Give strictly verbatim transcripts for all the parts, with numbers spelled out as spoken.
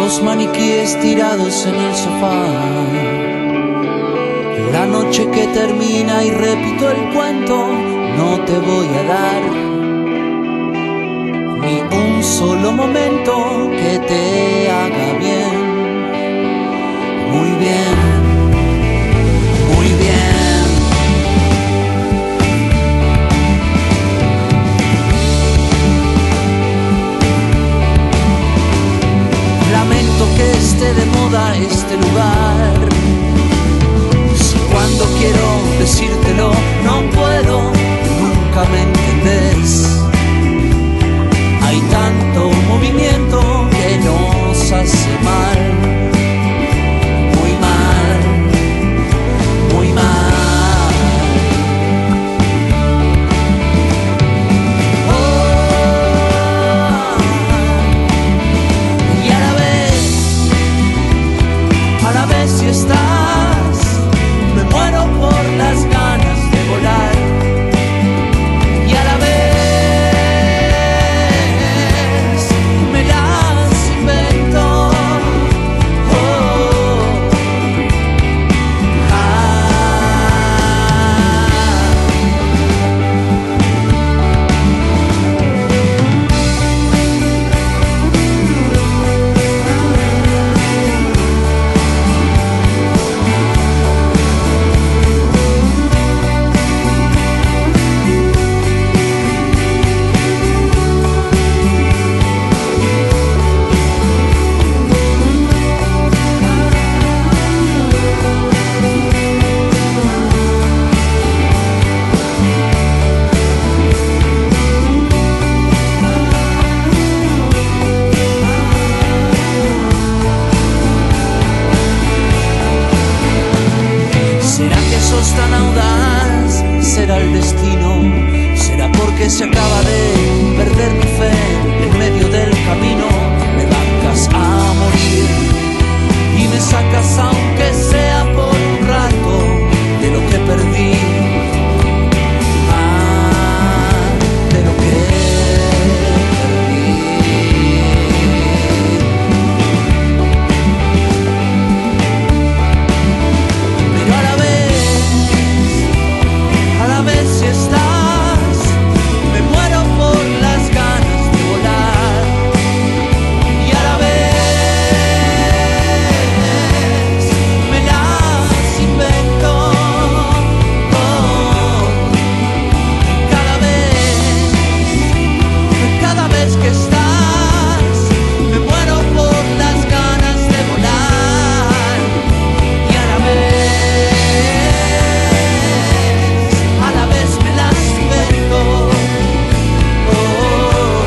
Dos maniquíes tirados en el sofá. La noche que termina y repito el cuento, no te voy a dar ni un solo momento que te haga bien. Muy bien, muy bien. Lamento que esté de moda este lugar. Si cuando quiero decírtelo no puedo, nunca me entendés. Hay tanto movimiento que nos hace mal. Muy mal, muy mal. Oh, y a la vez, a la vez si estás, me muero por las ganas de volar. Y a la vez me las invento. Oh, ¿será que sos tan audaz? ¿Será el destino? ¿Será porque se acaba de perder mi fe en medio del camino? Me bancas a morir y me sacas aunque sea por un rato de lo que perdí. Ah, de lo que perdí. Pero a la vez, a la vez si estás, me muero por las ganas de volar. Y a la vez me las invento. Oh, cada vez, cada vez que estás, me muero por las ganas de volar. Y a la vez, a la vez me las invento. Oh,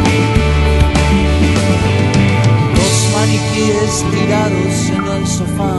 dos maniquíes tirados en el sofá.